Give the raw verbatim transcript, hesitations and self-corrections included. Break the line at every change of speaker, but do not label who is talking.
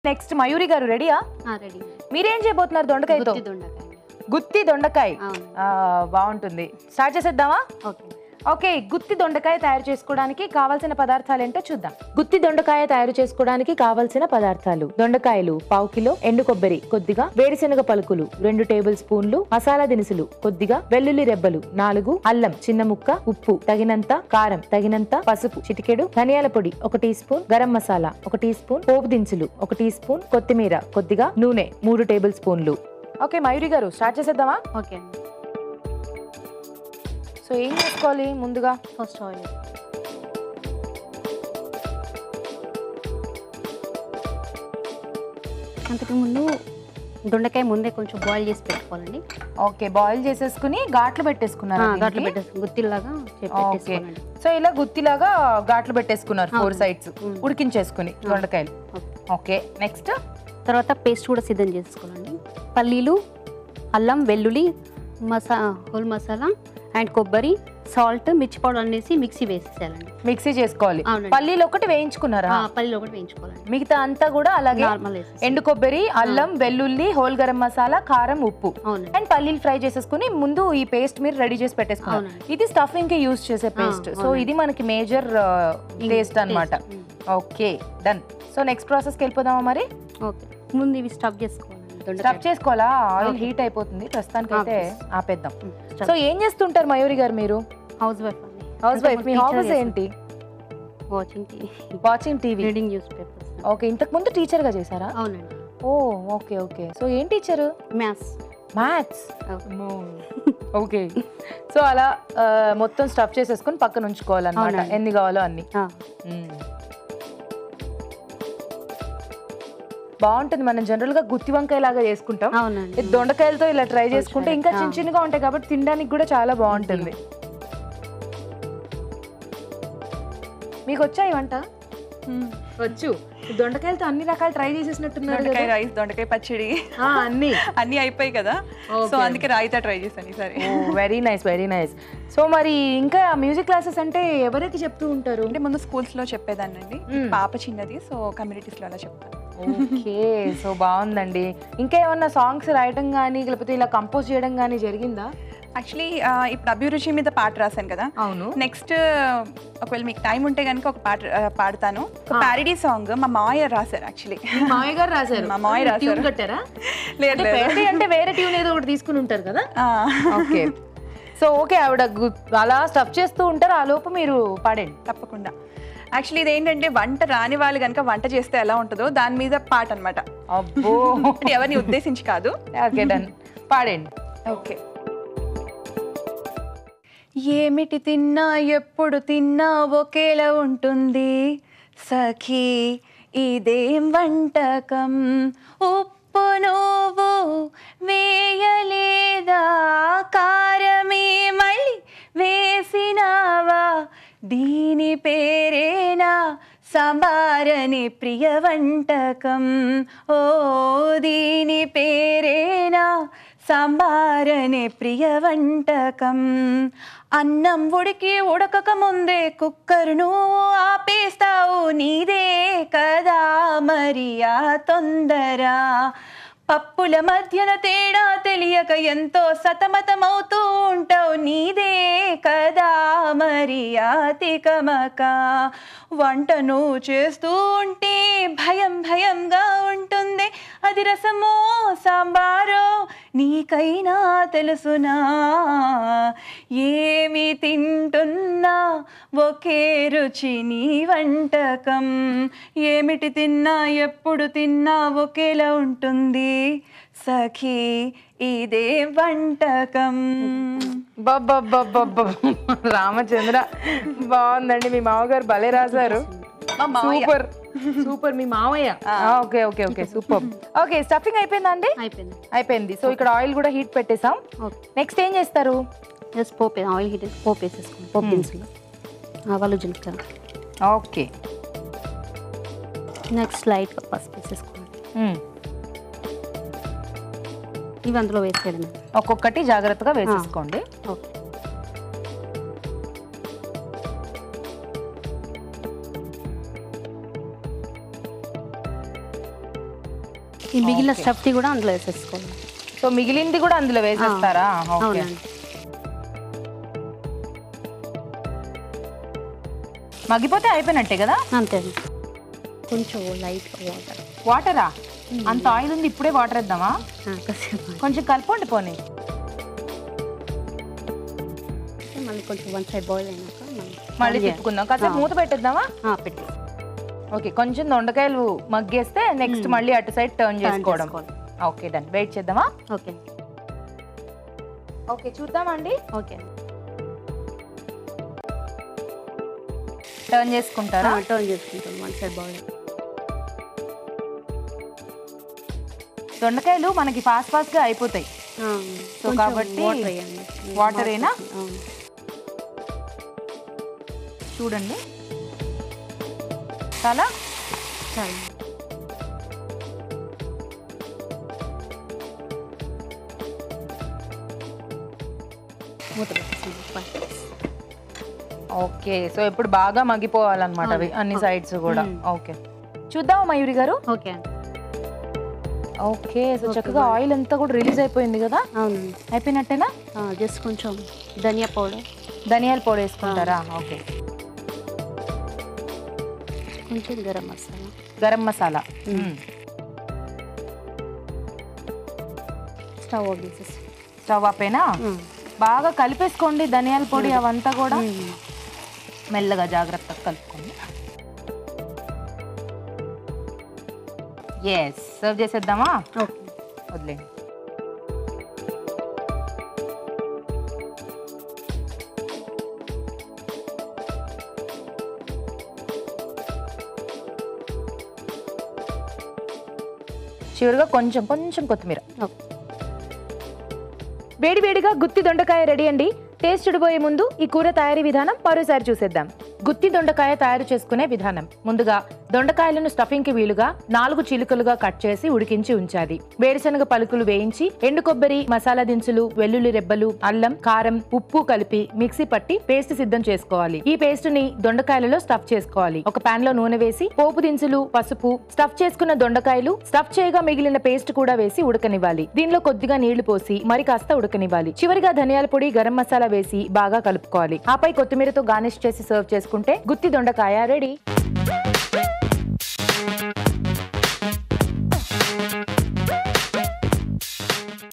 Next Mayuri గారు రెడీయా?
Ready.
మీరేం చేయబోతున్నారు దొండకాయతో? గుత్తి దొండకాయ. బాగుంటుంది. స్టార్ట్ చేసేద్దామా?
ఓకే
ఓకే గుత్తి దొండకాయ తయారు చేసుకోవడానికి కావాల్సిన పదార్థాలు ఏంటో చూద్దాం. గుత్తి దొండకాయ తయారు చేసుకోవడానికి కావాల్సిన పదార్థాలు: దొండకాయలు పావు కిలో, ఎండు కొబ్బరి కొద్దిగా, వేరుశనగ పలుకులు రెండు టేబుల్ స్పూన్లు, మసాలా దినుసులు కొద్దిగా, వెల్లుల్లి రెబ్బలు నాలుగు, అల్లం చిన్న ముక్క, ఉప్పు తగినంత, కారం తగినంత, పసుపు చిటికెడు, ధనియాల పొడి ఒక టీ స్పూన్, గరం మసాలా ఒక టీ స్పూన్, పోపు దినుసులు ఒక టీ స్పూన్, కొత్తిమీర కొద్దిగా, నూనె మూడు టేబుల్ స్పూన్లు. ఓకే మయూరి గారు స్టార్ట్ చేసేద్దామా?
ఓకే అండి.
సో ఏం చేసుకోవాలి ముందుగా?
First oil. అంతకు ముందు దొండకాయ ముందే కొంచెం బాయిల్ చేసి పెట్టుకోవాలండి.
ఓకే బాయిల్ చేసేసుకుని ఘాట్లు పెట్టేసుకున్నారు.
ఘాట్లు పెట్టేసుకుని గుత్తిలాగా పెట్టేసుకోవాలండి.
సో ఇలా గుత్తిలాగా ఘాట్లు పెట్టేసుకున్నారు ఫోర్ సైడ్స్ ఉడికించేసుకుని దొండకాయలు. ఓకే నెక్స్ట్
తర్వాత పేస్ట్ కూడా సిద్ధం చేసుకోవాలండి. పల్లీలు, అల్లం, వెల్లుల్లి, మసా హోల్ మసాలా అండ్ కొబ్బరి, సాల్ట్, మిర్చి పౌడర్ అనేసి మిక్సీ వేసేసేయాలండి.
మిక్సీ చేసుకోవాలి. పల్లీలు ఒకటి వేయించుకున్నారా?
పల్లీలు ఒకటి వేయించుకోవాలండి.
మిగతా అంతా కూడా అలాగే ఎండు కొబ్బరి, అల్లం, వెల్లుల్లి, హోల్ గరం మసాలా, కారం, ఉప్పు అండ్ పల్లీలు ఫ్రై చేసేసుకుని ముందు ఈ పేస్ట్ మీరు రెడీ చేసి పెట్టేసుకున్నారు. ఇది స్టఫింగ్ కి యూజ్ చేసే పేస్ట్. సో ఇది మనకి మేజర్ టేస్ట్ అన్నమాట. Okay done. So next process కి వెళ్ళిపోదామా మరి?
ఓకే ముందు ఇవి స్టఫ్ చేసుకోవాలి.
స్టఫ్ చేసుకోవాలా? ఆయిల్ హీట్ అయిపోతుంది ప్రస్తుతానికి అయితే ఆపేద్దాం. సో ఏం చేస్తుంటారు మయూరి గారు మీరు?
Housewife.
Housewife. మీ హాబీస్ ఏంటి?
Watching TV.
Watching TV,
reading newspapers.
Okay ఇంతకు ముందు టీచర్ గా చేశారా?
అవునండి.
Oh okay okay. సో ఏం teacher?
Maths.
Maths. Okay. So అలా మొత్తం స్టఫ్ చేసేసుకొని పక్కన ఉంచుకోవాలన్నమాట ఎన్ని కావాలో అన్ని. బాగుంటుంది. మనం జనరల్ గా గుత్తి వంకాయ లాగా చేసుకుంటాం. దొండకాయలతో ఇలా ట్రై చేసుకుంటే ఇంకా చిన్న చిన్నగా ఉంటాయి కాబట్టి తినడానికి కూడా చాలా బాగుంటుంది. మీకు వచ్చా ఈ వంట? వచ్చు. దొండకాయలతో అన్ని రకాలు ట్రై చేసేసినట్టున్నారు.
దొండకాయ రైస్, దొండకాయ పచ్చడి
అన్ని
అన్ని అయిపోయి కదా, సో అందుకే రాయితా ట్రై చేశాను ఈసారి.
Very nice very nice. So మరి ఇంకా మ్యూజిక్ క్లాసెస్ అంటే ఎవరికి చెప్తూ ఉంటారు?
అంటే ముందు స్కూల్స్ లో చెప్పేదాన్ని అండి. పాప చిన్నది, సో కమ్యూనిటీస్ లో అలా చెప్తాను.
ఓకే సో బాగుందండి. ఇంకా ఏమన్నా సాంగ్స్ రాయడం కానీ లేకపోతే ఇలా కంపోజ్ చేయడం కానీ జరిగిందా?
యాక్చువల్లీ ఇప్పుడు అభిరుచి మీద పాట రాశాను కదా.
అవును.
నెక్స్ట్ ఒకవేళ మీకు టైం ఉంటే కనుక ఒక పాట పాడతాను. ఒక ప్యారడీ సాంగ్ మా మావయ్య రాశారు. యాక్చువల్లీ
మావయ్య గారు రాశారు.
మా మావయ్య రాశారు.
కట్టారా? లేదు అంటే వేరే ట్యూన్ ఏదో ఒకటి తీసుకుని ఉంటారు కదా. ఓకే సో ఓకే ఆవిడ అలా స్టఫ్ చేస్తూ ఉంటారు. ఆ లోపు మీరు పాడండి.
తప్పకుండా. యాక్చువల్లీ ఇది ఏంటంటే వంట రాని వాళ్ళు కనుక వంట చేస్తే ఎలా ఉంటుందో దాని మీద పాట అనమాట.
అబ్బో
ఎవరిని ఉద్దేశించి కాదు.
ఓకే డన్ పాడండి.
ఓకే. ఏమిటి తిన్నా ఎప్పుడు తిన్నా ఒకేలా ఉంటుంది సఖీ ఇదేం వంటకం, ఉప్పు నువ్వు వేయలేదా, కారమే మళ్ళీ వేసినావా, దీని పేరేనా సాంబారని ప్రియ వంటకం, ఓ దీని పేరేనా సాంబారనే ప్రియ వంటకం, అన్నం ఉడికి ఉడకక ముందే కుక్కర్ నువ్వు ఆపేస్తావు, నీదే కదా మరి ఆ తొందర, పప్పుల మధ్యన తేడా తెలియక ఎంతో సతమతమవుతూ ఉంటావు, నీదే కదా మరి ఆ తికమక, వంటను చేస్తూ ఉంటే భయం భయంగా ఉంటుంది, అది రసమో సాంబారో నీకైనా తెలుసునా, ఏమి తింటున్నా ఒకే రుచి నీ వంటకం, ఏమిటి తిన్నా ఎప్పుడు తిన్నా ఒకేలా ఉంటుంది సఖీ ఇదే వంటకం.
రామచంద్ర బాగుందండి. మీ మామగారు భలే రాశారు. Super super. మీ మామయ్య. Okay okay okay super. Okay stuffing అయిపోయిందా అండి?
అయిపోయింది.
అయిపోయింది. సో ఇక్కడ ఆయిల్ కూడా హీట్ పెట్టేసాం. నెక్స్ట్ ఏం చేస్తారు?
జస్ట్ పోపే ఆయిల్ హీట్ పోపు వేసేసుకోండి. పోపు దినుసులు, ఆవాలు, జీలకర్ర.
ఓకే
నెక్స్ట్ లైట్గా పసుపు వేసేసుకోండి. ఇవి అందులో వేసేయడం.
ఒక్కొక్కటి జాగ్రత్తగా వేసేసుకోండి.
ఓకే ఈ మిగిలిన స్టఫ్ ది కూడా అందులో వేసేసుకోవాలి.
సో మిగిలింది కూడా అందులో వేసేస్తారా? ఓకే.
అవునండి.
మగ్గిపోతే అయిపోయినట్టే కదా?
అంతే అండి. కొంచెం లైట్ వాటర్.
వాటరా? అంత ఆయిల్ ఉంది, ఇప్పుడే వాటర్ వేద్దామా?
కాసేపు
కొంచెం కలుపుకోండి పోనీ.
మళ్ళీ కొంచెం వన్ సైడ్ బాయిల్ అయినాక
మళ్ళీ తిప్పుకుందాం. కాసేపు మూత పెట్టేద్దామా?
పెట్టి.
ఓకే, కొంచెం దొండకాయలు మగ్గేస్తే నెక్స్ట్ మళ్ళీ అటు సైడ్ టర్న్ చేసుకోవడం. Okay done. వెయిట్ చేద్దామా?
ఓకే
ఓకే చూద్దామండి.
ఓకే
టర్న్ చేసుకుంటారా?
టర్న్ చేసుకుంటాం వన్ సైడ్ బాయిల్.
దొండకాయలు మనకి ఫాస్ట్ ఫాస్ట్ గా అయిపోతాయి. సో కాబట్టి వాటర్ అయినా చూడండి. చాలా
చాలా మూత పెట్టేసి.
ఓకే, సో ఇప్పుడు బాగా మగ్గిపోవాలన్నమాట అవి అన్ని సైడ్స్ కూడా. ఓకే చూద్దాం మయూరి గారు.
ఓకే అండి.
ఓకే, సో చక్కగా ఆయిల్ అంతా కూడా రిలీజ్ అయిపోయింది కదా?
అవునండి.
అయిపోయినట్టేనా?
జస్ట్ కొంచెం ధనియా పౌడర్,
ధనియాల పొడి వేసుకుంటారా? ఓకే.
కొంచెం గరం మసాలా,
గరం మసాలా.
స్టవ్ ఆఫ్ చేసేసి
స్టవ్ ఆపేనా? బాగా కలిపేసుకోండి ధనియాల పొడి అవంతా కూడా. మెల్లగా జాగ్రత్తగా కలుపుకోండి. ఎస్, సర్వ్ చేసేద్దామా?
ఓకే
వదిలేండి. చివరిగా కొంచెం కొంచెం కొత్తిమీర.
ఓకే.
వేడి వేడిగా గుత్తి దొండకాయ రెడీ అండి. టేస్ట్ చూడబోయే ముందు ఈ కూర తయారీ విధానం మరోసారి చూసేద్దాం. గుత్తి దొండకాయ తయారు చేసుకునే విధానం. ముందుగా దొండకాయలను స్టఫింగ్ కి వీలుగా నాలుగు చీలికలుగా కట్ చేసి ఉడికించి ఉంచాలి. వేరుశనగ పలుకులు వేయించి ఎండు కొబ్బరి, మసాలా దినుసులు, వెల్లుల్లి రెబ్బలు, అల్లం, కారం, ఉప్పు కలిపి మిక్సీ పట్టి పేస్ట్ సిద్ధం చేసుకోవాలి. ఈ పేస్ట్ ని దొండకాయలలో స్టఫ్ చేసుకోవాలి. ఒక పాన్ లో నూనె వేసి పోపు దినుసులు, పసుపు, స్టఫ్ చేసుకున్న దొండకాయలు, స్టఫ్ చేయగా మిగిలిన పేస్ట్ కూడా వేసి ఉడకనివ్వాలి. దీనిలో కొద్దిగా నీళ్లు పోసి మరి కాస్త ఉడకనివ్వాలి. చివరిగా ధనియాల పొడి, గరం మసాలా వేసి బాగా కలుపుకోవాలి. ఆపై కొత్తిమీరతో గార్నిష్ చేసి సర్వ్ చేసుకుంటే గుత్తి దొండకాయ రెడీ.